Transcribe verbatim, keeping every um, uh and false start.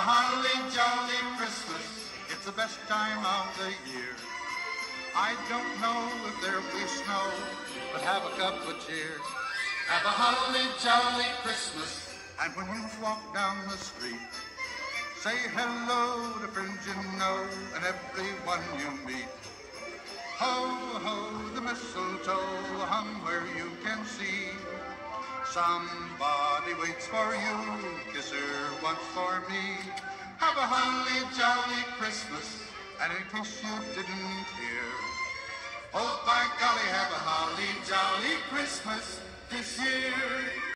holly jolly Christmas, it's the best time of the year. I don't know if there'll be snow, but have a cup of cheer. Have a holly jolly Christmas, and when you walk down the street, say hello to friends you know and everyone you meet. Ho, ho, the mistletoe hung where you can see. Somebody waits for you, kiss her once for me. Have a holly jolly Christmas, and in case you didn't hear, oh by golly, have a holly jolly Christmas this year.